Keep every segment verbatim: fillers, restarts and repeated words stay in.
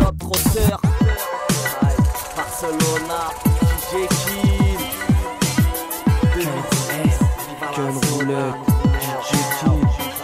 notre auteur. Aïe, Barcelona, D J Kill. Gun roulette, D J Kill.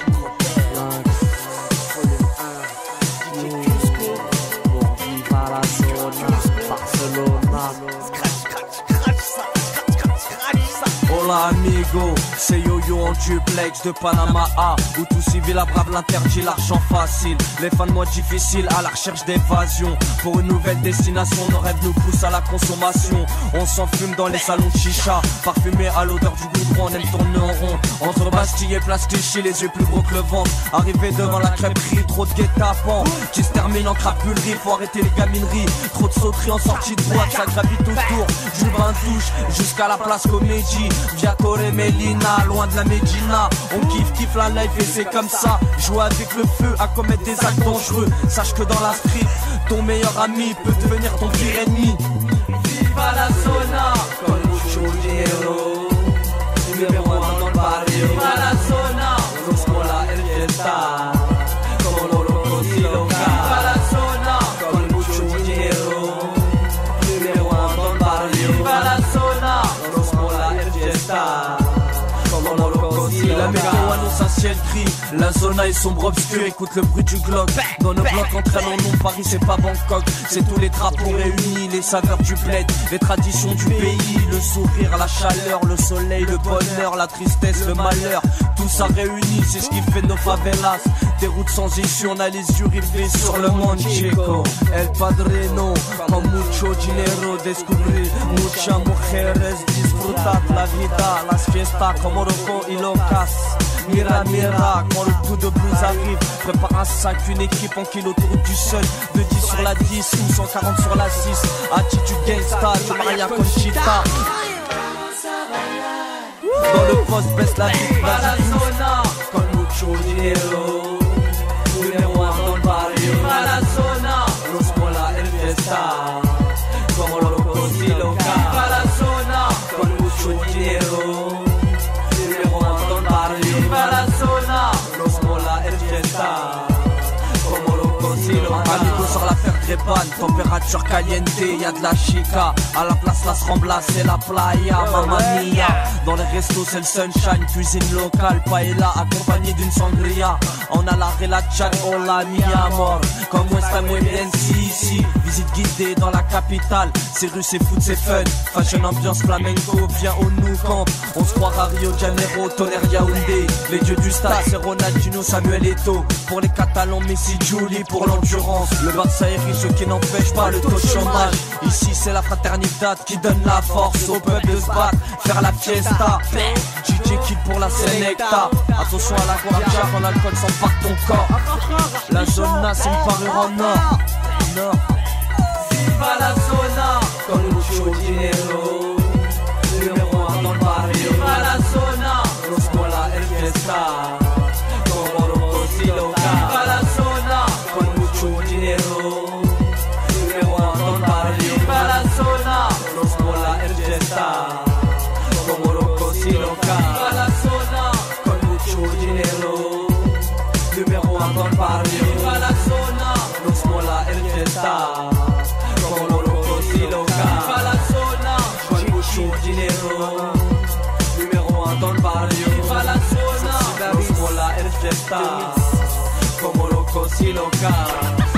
Hola amigo, c'est Yo-Yo en duplex de Panama A, où tout civil à brave l'interdit, l'argent facile. Les fins de mois difficiles à la recherche d'évasion. Pour une nouvelle destination, nos rêves nous poussent à la consommation. On s'enfume dans les salons de chicha, parfumé à l'odeur du goudron, on aime tourner en rond. Entre Bastille et Place Clichy, les yeux plus gros que le ventre. Arrivé devant la crêperie, trop de guet-apens qui se termine en crapulerie, faut arrêter les gamineries. Trop de sauteries en sortie de boîte, ça gravite autour. Jules bain touche jusqu'à la place Comédie. Via Torre Melina, loin de la Médina. On kiffe, kiffe la life et c'est comme ça. Jouer avec le feu, à commettre des actes dangereux. Sache que dans la street, ton meilleur ami peut devenir ton pire ennemi. Viva la zona, con mucho dinero. Numéro un dans le barrio. Viva la zona, nos mola el fiesta. Como lo locos y locas. Viva la zona, con mucho dinero. Numéro un dans le barrio. Viva la zona, nos mola el fiesta. Como lo locos y locas. La météo annonce un ciel gris, la zona est sombre obscure, écoute le bruit du Glock. Dans nos blocs entraînons nom, Paris c'est pas Bangkok. C'est tous les drapeaux réunis, les saveurs du bled, les traditions du pays. Le sourire, la chaleur, le soleil, le bonheur, la tristesse, le malheur. Tout ça réuni, c'est ce qui fait nos favelas. Des routes sans issue, on a les yeux rivés sur le monde chico. El Padrino, con mucho dinero, descubrir muchas mujeres, disfrutar la vida, las fiestas como loco y locas. Mira, mira, quand le coup de blues arrive, prépare un sac, une équipe en kilo autoroute du seul. De dix sur la dix ou cent quarante sur la six. Attitude gangsta, de Maria Conchita. Dans le poste, baisse la vie, Viva la zona, con mucho dinero. Numéro un dans le barrio. Viva la zona, nos mola el fiesta. Como lo locos y locas. Viva la zona, con mucho dinero. Numéro un dans le barrio. Viva la zona, nos mola el fiesta. Como locos y locas. Amigo sur la terre trépane, température caliente, y'a de la chica. À la place Las Ramblas, c'est la playa, mamma mia. Dans les restos c'est le sunshine, cuisine locale, paella accompagnée d'une sangria. On a l'arrêt la chat, hola mi amor. Como está muy bien, si, si. Visite guidée dans la capitale, c'est rue, c'est foot, c'est fun. Fashion, ambiance flamenco, viens au nous camp. On se croira Rio de Janeiro, Tonnerre, Yaoundé. Les dieux du stade, c'est Ronaldinho, Samuel Eto'o. Pour les Catalans, Messi, Julie, pour l'endurance. Le Barça est riche, ce qui n'empêche pas le taux de chômage. Ici c'est la fraternidad qui donne la force au peuple de se battre, faire la fiesta. D J Kill pour la Sénecta. Attention à la guardia quand l'alcool s'empare ton corps. La zona c'est une parure en or. Nord. Viva la zona, con mucho dinero. Numéro un dans le barrio. Viva la zona, nos mola el fiesta. Como locos y locas. Viva la zona, con mucho dinero. Numéro un dans le barrio. Viva la zona, nos mola el fiesta. Como locos y locas. Viva la zona, con mucho dinero. Numéro un dans le barrio. Viva la zona, nos mola el fiesta. Como locos y locas. Viva la zona, con mucho dinero. Numéro un dans le barrio. Viva la zona, nos mola el fiesta. Como locos y locas.